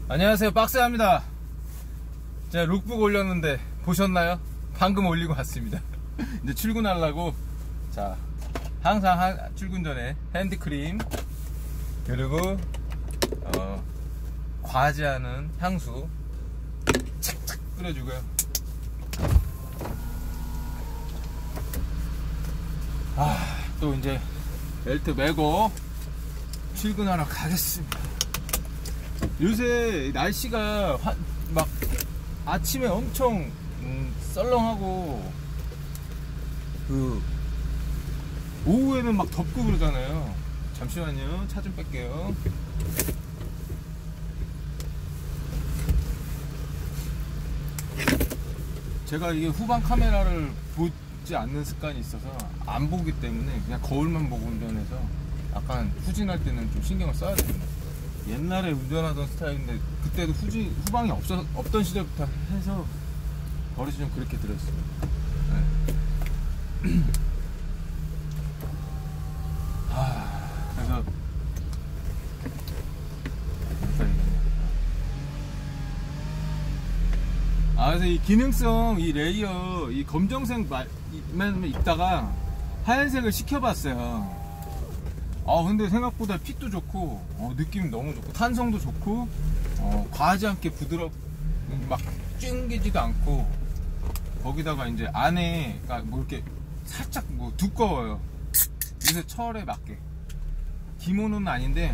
안녕하세요, 박스야입니다. 제가 룩북 올렸는데 보셨나요? 방금 올리고 왔습니다. 이제 출근하려고. 자, 항상 출근 전에 핸드크림 그리고 과지하는 향수 착착 뿌려주고요. 또 이제 벨트 매고 출근하러 가겠습니다. 요새 날씨가 막 아침에 엄청 썰렁하고 오후에는 막 덥고 그러잖아요. 잠시만요, 차 좀 뺄게요. 제가 이게 후방 카메라를 보지 않는 습관이 있어서 안 보기 때문에 그냥 거울만 보고 운전해서 약간 후진할 때는 좀 신경을 써야 됩니다. 옛날에 운전하던 스타일인데 그때도 후방이 없던 시절부터 해서 버릇이 좀 그렇게 들었어요. 네. 그래서 그래서 이 기능성 이 레이어 이 검정색만 입다가 하얀색을 시켜봤어요. 근데 생각보다 핏도 좋고 느낌 너무 좋고 탄성도 좋고 과하지 않게 막 찡기지도 않고, 거기다가 이제 안에가 뭐 이렇게 살짝 뭐 두꺼워요. 요새 철에 맞게. 기모노는 아닌데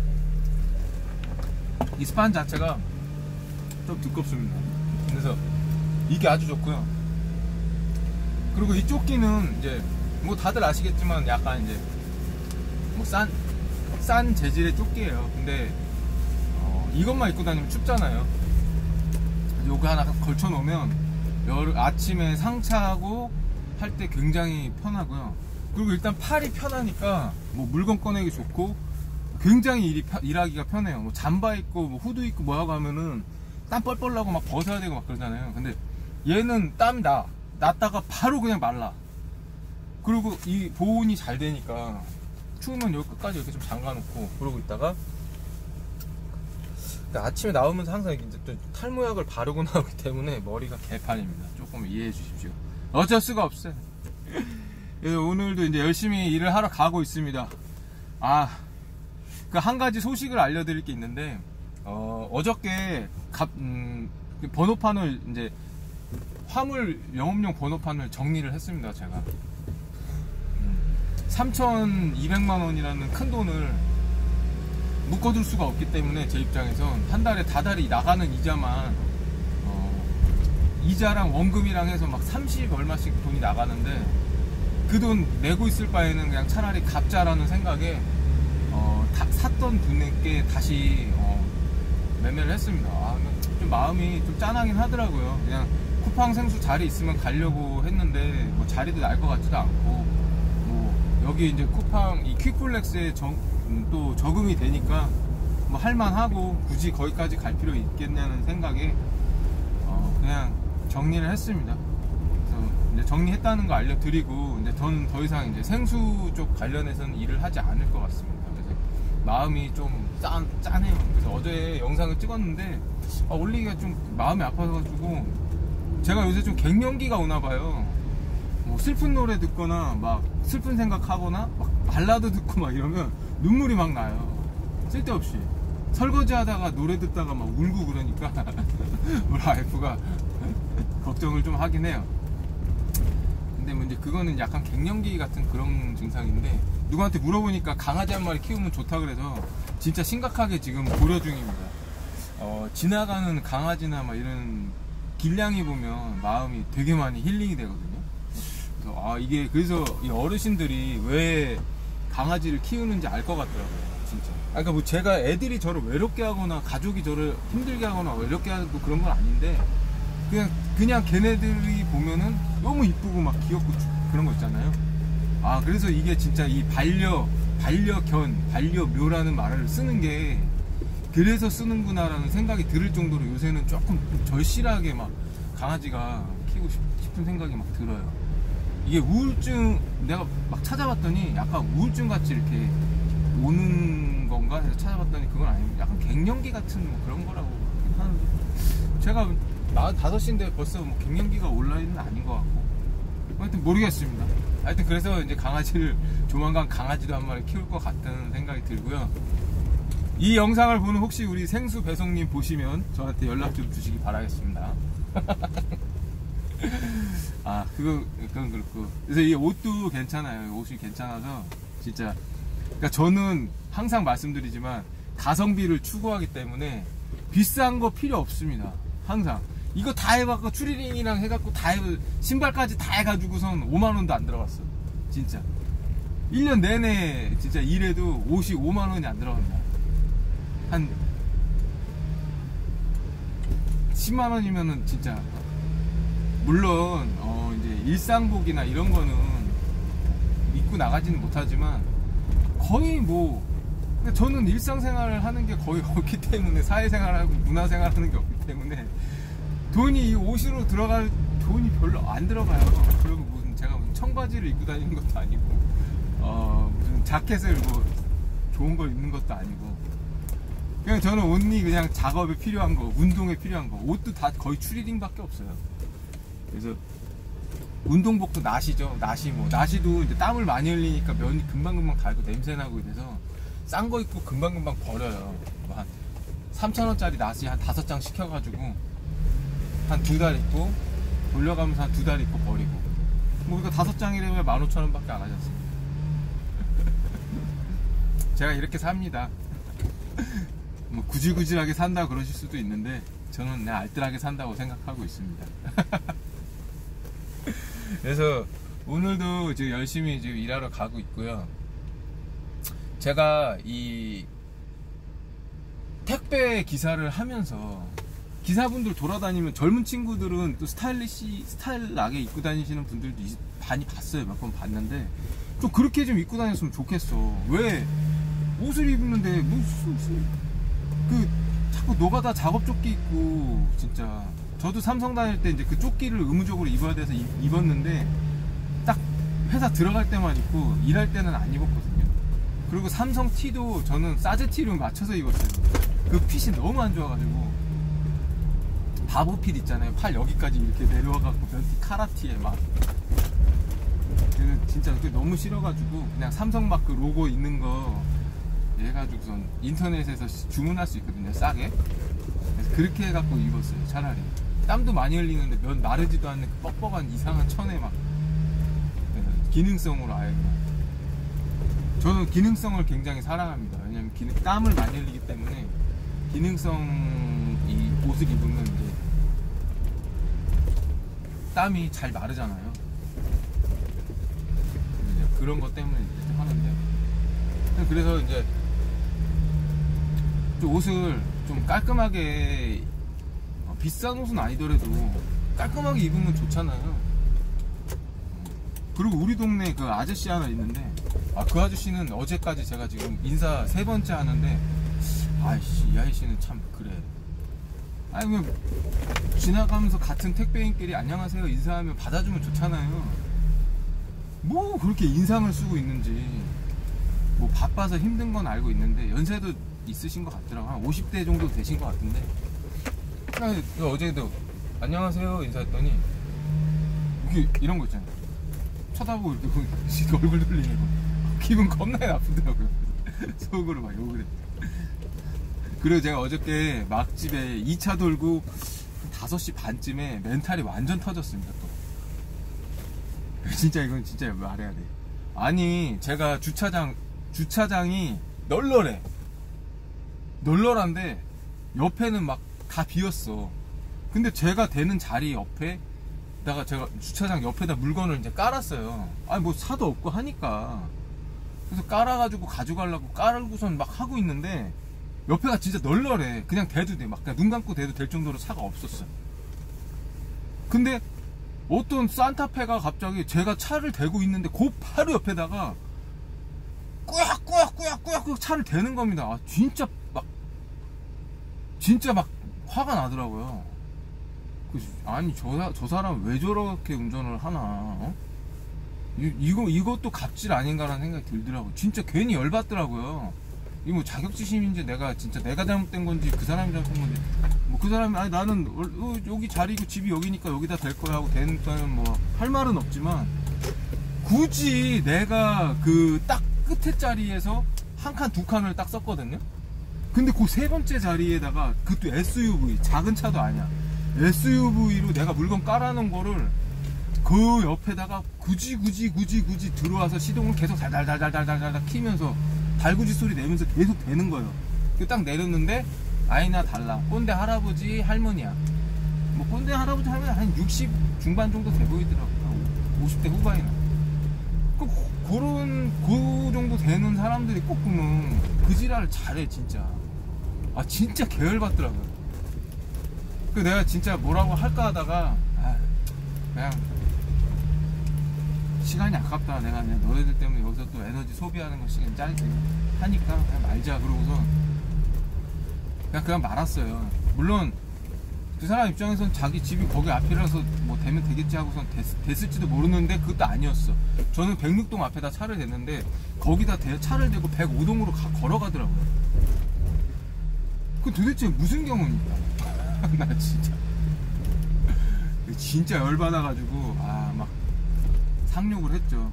이 스판 자체가 좀 두껍습니다. 그래서 이게 아주 좋고요. 그리고 이 조끼는 이제 뭐 다들 아시겠지만 약간 이제 뭐 싼 재질의 조끼예요. 근데 이것만 입고 다니면 춥잖아요. 요거 하나 걸쳐 놓으면 아침에 상차하고 할 때 굉장히 편하고요. 그리고 일단 팔이 편하니까 뭐 물건 꺼내기 좋고 굉장히 일하기가 편해요. 뭐 잠바 입고 뭐 후드 입고 뭐하고 하면은 땀 뻘뻘 나고 막 벗어야 되고 막 그러잖아요. 근데 얘는 땀이 났다가 바로 그냥 말라. 그리고 이 보온이 잘 되니까 추우면 여기 끝까지 이렇게 좀 잠가놓고 그러고 있다가 아침에 나오면서 항상 이제 또 탈모약을 바르고 나오기 때문에 머리가 개판입니다. 조금 이해해 주십시오. 어쩔 수가 없어요. 오늘도 이제 열심히 일을 하러 가고 있습니다. 그 한 가지 소식을 알려드릴 게 있는데 어저께 번호판을 이제 화물 영업용 번호판을 정리를 했습니다. 제가 3,200만 원이라는 큰 돈을 묶어둘 수가 없기 때문에 제 입장에선 한 달에 다달이 나가는 이자랑 원금이랑 해서 막 30 얼마씩 돈이 나가는데 그 돈 내고 있을 바에는 그냥 차라리 갚자라는 생각에 샀던 분께 다시 매매를 했습니다. 좀 마음이 좀 짠하긴 하더라고요. 그냥 쿠팡 생수 자리 있으면 가려고 했는데 뭐 자리도 날 것 같지도 않고, 뭐 여기 이제 쿠팡 이 퀵플렉스에 또 적응이 되니까 뭐 할만하고 굳이 거기까지 갈 필요 있겠냐는 생각에 그냥 정리를 했습니다. 그래서 이제 정리했다는 거 알려드리고 이제 저는 더 이상 이제 생수 쪽 관련해서는 일을 하지 않을 것 같습니다. 그래서 마음이 좀 짠해요. 그래서 어제 영상을 찍었는데 올리기가 좀 마음이 아파가지고, 제가 요새 좀 갱년기가 오나봐요. 뭐 슬픈 노래 듣거나 막 슬픈 생각하거나 막 발라드 듣고 막 이러면 눈물이 막 나요. 쓸데없이 설거지 하다가 노래 듣다가 막 울고 그러니까 우리 와이프가 걱정을 좀 하긴 해요. 근데 뭐 이제 그거는 약간 갱년기 같은 그런 증상인데, 누구한테 물어보니까 강아지 한 마리 키우면 좋다 그래서 진짜 심각하게 지금 고려 중입니다. 지나가는 강아지나 막 이런 길냥이 보면 마음이 되게 많이 힐링이 되거든요. 그래서 그래서 이 어르신들이 왜 강아지를 키우는지 알 것 같더라고요, 진짜. 그러니까 뭐 제가 애들이 저를 외롭게 하거나 가족이 저를 힘들게 하거나 외롭게 하고 그런 건 아닌데, 그냥 걔네들이 보면은 너무 이쁘고 막 귀엽고 그런 거 있잖아요. 그래서 이게 진짜 이 반려묘라는 말을 쓰는 게 그래서 쓰는구나라는 생각이 들을 정도로 요새는 조금 절실하게 막 강아지가 키우고 싶은 생각이 막 들어요. 이게 우울증, 내가 막 찾아봤더니 약간 우울증 같이 이렇게 오는 건가 해서 찾아봤더니 그건 아니고 약간 갱년기 같은 뭐 그런 거라고 하는데, 제가 45인데 벌써 뭐 갱년기가 온라인은 아닌 것 같고, 하여튼 모르겠습니다. 하여튼 그래서 이제 강아지를 조만간 강아지도 한 마리 키울 것 같다는 생각이 들고요. 이 영상을 보는 혹시 우리 생수 배송님 보시면 저한테 연락 좀 주시기 바라겠습니다. 아, 그건 그렇고. 그래서 이 옷도 괜찮아요. 옷이 괜찮아서 진짜. 그러니까 저는 항상 말씀드리지만 가성비를 추구하기 때문에 비싼 거 필요 없습니다. 항상 이거 다 해갖고 추리닝이랑 해갖고 다 해, 신발까지 다 해가지고선 5만원도 안 들어갔어. 진짜 1년 내내 진짜 일해도 옷이 5만원이 안 들어간다. 한 10만원이면은 진짜, 물론 이제 일상복이나 이런 거는 입고 나가지는 못하지만 거의 뭐, 저는 일상생활을 하는 게 거의 없기 때문에, 사회생활하고 문화생활 하는 게 없기 때문에 돈이 이 옷으로 들어갈 돈이 별로 안 들어가요. 그리고 무슨 제가 무슨 청바지를 입고 다니는 것도 아니고 무슨 자켓을 뭐 좋은 걸 입는 것도 아니고, 그냥 저는 온리 그냥 작업에 필요한 거, 운동에 필요한 거, 옷도 다 거의 추리닝밖에 없어요. 그래서 운동복도 나시죠. 나시도 이제 땀을 많이 흘리니까 면이 금방금방 닳고 냄새나고 이래서 싼 거 입고 금방금방 버려요. 뭐 한 3,000원짜리 나시 한 5장 시켜가지고 한 2달 입고 돌려가면서 한 2달 입고 버리고, 뭐 이거 5장이라면 15,000원 밖에 안 하지 않습니까? 제가 이렇게 삽니다. 뭐 구질구질하게 산다 그러실 수도 있는데 저는 그냥 알뜰하게 산다고 생각하고 있습니다. 그래서 오늘도 지금 열심히 지금 일하러 가고 있고요. 제가 이 택배 기사를 하면서 기사분들 돌아다니면 젊은 친구들은 또 스타일나게 입고 다니시는 분들도 많이 봤어요. 몇 번 봤는데 좀 그렇게 좀 입고 다녔으면 좋겠어. 왜 옷을 입는데 무슨 자꾸 노가다 작업조끼 입고, 진짜 저도 삼성 다닐 때 이제 그 조끼를 의무적으로 입어야 돼서 입었는데 딱 회사 들어갈 때만 입고 일할 때는 안 입었거든요. 그리고 삼성 티도 저는 사제 티로 맞춰서 입었어요. 그 핏이 너무 안 좋아가지고, 바보 핏 있잖아요. 팔 여기까지 이렇게 내려와갖고 변티 카라티에 막, 진짜 그게 너무 싫어가지고 그냥 삼성 마크 로고 있는 거 해가지고선 인터넷에서 주문할 수 있거든요, 싸게. 그래서 그렇게 해갖고 입었어요. 차라리 땀도 많이 흘리는데 면 마르지도 않는 그 뻑뻑한 이상한 천에 막 기능성으로 아예 그냥. 저는 기능성을 굉장히 사랑합니다. 왜냐면 땀을 많이 흘리기 때문에 기능성 이 옷을 입으면 이제 땀이 잘 마르잖아요. 이제 그런 것 때문에 이제 하는데, 그래서 이제 좀 옷을 좀 깔끔하게, 비싼 옷은 아니더라도 깔끔하게 입으면 좋잖아요. 그리고 우리 동네 그 아저씨 하나 있는데, 그 아저씨는 어제까지 제가 지금 인사 3번째 하는데, 아이씨, 이 아저씨는 참 그래. 아니 뭐 지나가면서 같은 택배인끼리 안녕하세요 인사하면 받아주면 좋잖아요. 뭐 그렇게 인상을 쓰고 있는지. 뭐 바빠서 힘든 건 알고 있는데 연세도 있으신 것 같더라고요. 한 50대 정도 되신 것 같은데, 어제도 안녕하세요 인사했더니 이렇게 이런 거 있잖아요. 쳐다보고 이렇게 얼굴 돌리는 거. 기분 겁나게 나쁘더라고요. 속으로 막 욕을 했죠. 그리고 제가 어저께 막집에 2차 돌고 5시 반쯤에 멘탈이 완전 터졌습니다. 또 진짜 이건 진짜 말해야 돼. 아니 제가 주차장이 널널한데 옆에는 막 다 비었어. 근데 제가 되는 자리 옆에다가 제가 주차장 옆에다 물건을 이제 깔았어요. 아니 뭐 사도 없고 하니까. 그래서 깔아가지고 가져가려고 깔고선 막 하고 있는데 옆에가 진짜 널널해. 그냥 대도 돼. 막 그냥 눈 감고 대도 될 정도로 차가 없었어. 근데 어떤 산타페가 갑자기 제가 차를 대고 있는데 그 바로 옆에다가 꾸역꾸역 차를 대는 겁니다. 진짜 막 화가 나더라고요. 아니 저 사람 왜 저렇게 운전을 하나? 이것도 갑질 아닌가라는 생각이 들더라고요. 진짜 괜히 열받더라고요. 이 뭐 자격지심인지 내가 진짜 내가 잘못된 건지 그 사람이 잘못된 건지 뭐 그 사람이 아니 나는 여기 자리고 집이 여기니까 여기다 될 거야 하고 되니까는 뭐 할 말은 없지만 굳이 내가 그 딱 끝에 자리에서 한 칸 두 칸을 딱 썼거든요. 근데 그 세 번째 자리에다가 그것도 SUV 작은 차도 아니야. SUV로 내가 물건 깔아놓은 거를 그 옆에다가 굳이 들어와서 시동을 계속 달달달달달달달 키면서 달구지 소리 내면서 계속 되는 거예요. 딱 내렸는데 아이나 달라. 꼰대 할아버지 할머니야. 뭐 꼰대 할아버지 할머니 한 60 중반 정도 돼 보이더라고. 50대 후반이나. 그 정도 되는 사람들이 꼭 보면 그 지랄을 잘해 진짜. 아 진짜 계열받더라고요. 그 내가 진짜 뭐라고 할까 하다가 그냥 시간이 아깝다. 내가 그냥 너희들 때문에 여기서 또 에너지 소비하는 거 시간 짧게 하니까 그냥 말자. 그러고서 그냥 말았어요. 물론 그 사람 입장에선 자기 집이 거기 앞이라서 뭐 되면 되겠지 하고선 됐을지도 모르는데 그것도 아니었어. 저는 106동 앞에다 차를 댔는데 거기다 차를 대고 105동으로 걸어가더라고요. 그 도대체 무슨 경우입니까? 나 진짜 열받아가지고 막 상욕을 했죠.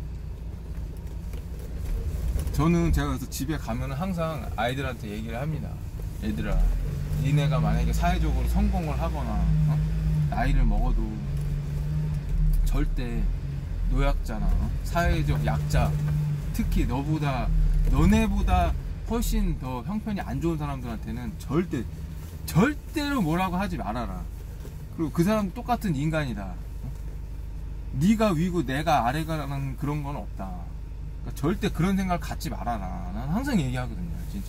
저는 제가 그래서 집에 가면 항상 아이들한테 얘기를 합니다. 얘들아, 니네가 만약에 사회적으로 성공을 하거나 나이를 먹어도 절대 노약자나 사회적 약자, 특히 너네보다 훨씬 더 형편이 안 좋은 사람들한테는 절대로 뭐라고 하지 말아라. 그리고 그 사람 똑같은 인간이다. 네가 위고 내가 아래가라는 그런 건 없다. 그러니까 절대 그런 생각을 갖지 말아라. 난 항상 얘기하거든요, 진짜.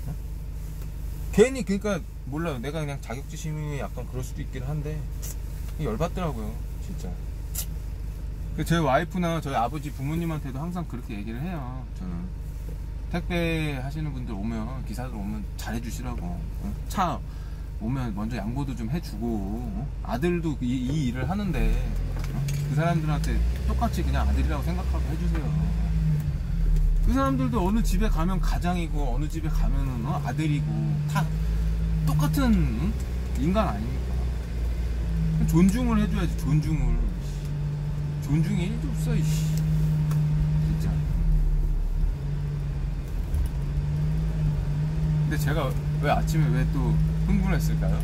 괜히 그러니까 몰라요. 내가 그냥 자격지심이 약간 그럴 수도 있긴 한데 열받더라고요, 진짜. 저희 와이프나 저희 아버지 부모님한테도 항상 그렇게 얘기를 해요. 저는 택배 하시는 분들 오면, 기사들 오면 잘해주시라고. 차 오면 먼저 양보도 좀 해주고, 아들도 이 일을 하는데 그 사람들한테 똑같이 그냥 아들이라고 생각하고 해주세요. 그 사람들도 어느 집에 가면 가장이고 어느 집에 가면은 아들이고 다 똑같은 인간 아닙니까? 존중을 해줘야지. 존중이 1도 없어 진짜. 근데 제가 왜 아침에 왜 또 흥분했을까요?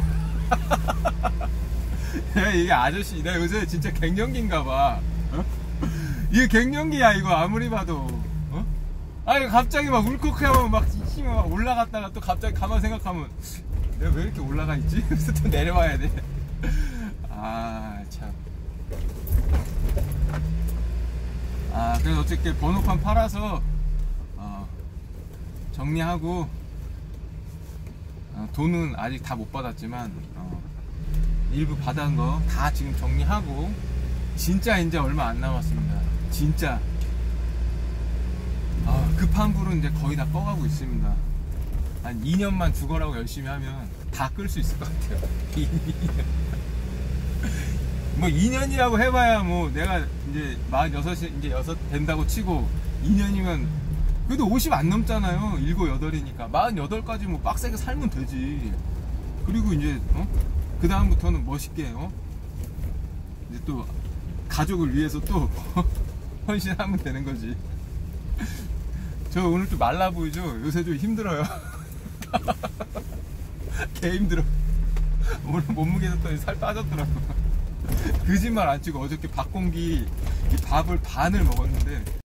이게 아저씨, 내가 요새 진짜 갱년기인가봐. 이게 갱년기야 이거 아무리 봐도. 아니 갑자기 막 울컥하면 막 올라갔다가 또 갑자기 가만 생각하면 내가 왜 이렇게 올라가 있지? 그래서 또 내려와야 돼. 참. 그래서 어쨌든 번호판 팔아서 정리하고, 돈은 아직 다 못 받았지만 일부 받은 거 다 지금 정리하고, 진짜 이제 얼마 안 남았습니다. 진짜 급한 불은 이제 거의 다 꺼가고 있습니다. 한 2년만 죽어라고 열심히 하면 다 끌 수 있을 것 같아요. 2년. 뭐 2년이라고 해봐야 뭐 내가 이제 46이 이제 6 된다고 치고 2년이면 그래도 50 안 넘잖아요. 7, 8이니까 48까지 뭐 빡세게 살면 되지. 그리고 이제 그 다음부터는 멋있게 이제 또 가족을 위해서 또 헌신하면 되는 거지. 저 오늘 좀 말라 보이죠? 요새 좀 힘들어요. 개 힘들어. 오늘 몸무게 졌더니 살 빠졌더라고. 거짓말 안 치고 어저께 밥공기 밥을 반을 먹었는데